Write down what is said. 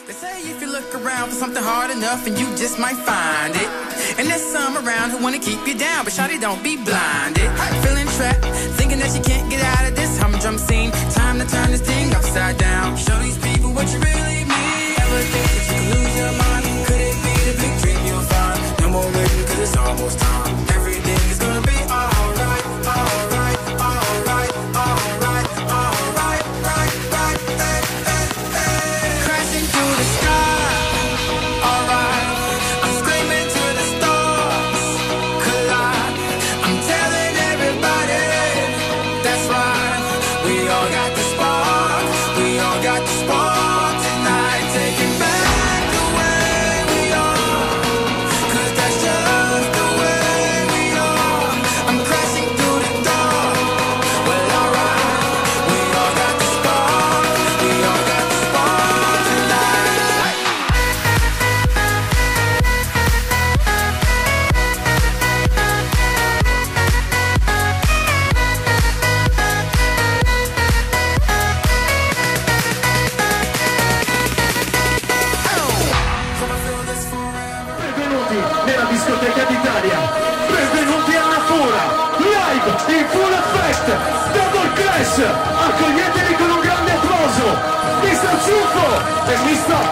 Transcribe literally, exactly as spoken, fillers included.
They say if you look around for something hard enough and you just might find it. And there's some around who wanna keep you down, but shawty, don't be blinded. Feeling trapped, thinking that you can't get out of this humdrum scene. Time to turn this thing upside down. Show these people what you really mean. Ever think that you could lose your mind? Could it be the big dream you'll find? No more waiting, cause it's almost time. Everything is gonna be alright, alright, alright, alright, alright, right, right, hey, hey, hey. Crashing through the sky, alright. I'm screaming to the stars, collide. I'm telling everybody, that's right. We all got the spark, we all got the spark tonight. Taking back the way we are, cause that's just the way we are. I'm crashing through the dark, well alright. We all got the spark, we all got the spark tonight. Benvenuti nella discoteca d'Italia, benvenuti a Natura, live in full effect, Double Crash, accoglieteli con un grande applauso, mister Ciuffo e mister